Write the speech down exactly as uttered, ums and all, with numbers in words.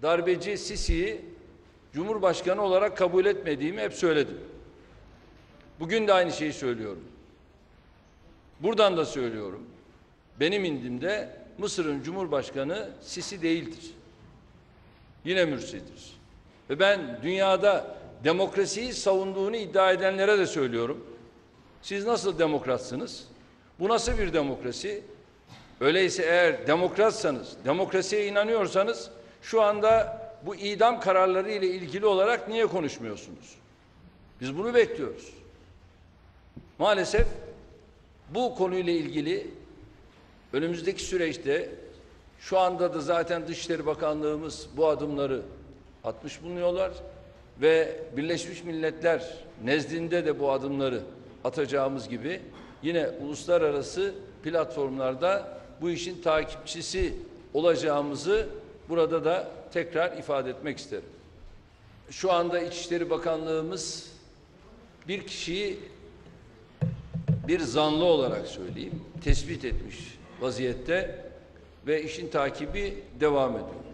darbeci Sisi'yi Cumhurbaşkanı olarak kabul etmediğimi hep söyledim. Bugün de aynı şeyi söylüyorum. Buradan da söylüyorum. Benim indimde Mısır'ın Cumhurbaşkanı Sisi değildir. Yine Mürsi'dir. Ve ben dünyada demokrasiyi savunduğunu iddia edenlere de söylüyorum. Siz nasıl demokratsınız? Bu nasıl bir demokrasi? Öyleyse eğer demokratsanız, demokrasiye inanıyorsanız şu anda bu idam kararları ile ilgili olarak niye konuşmuyorsunuz? Biz bunu bekliyoruz. Maalesef bu konuyla ilgili önümüzdeki süreçte şu anda da zaten Dışişleri Bakanlığımız bu adımları atmış bulunuyorlar ve Birleşmiş Milletler nezdinde de bu adımları atacağımız gibi yine uluslararası platformlarda bu işin takipçisi olacağımızı burada da tekrar ifade etmek isterim. Şu anda İçişleri Bakanlığımız bir kişiyi bir zanlı olarak söyleyeyim tespit etmiş vaziyette ve işin takibi devam ediyor.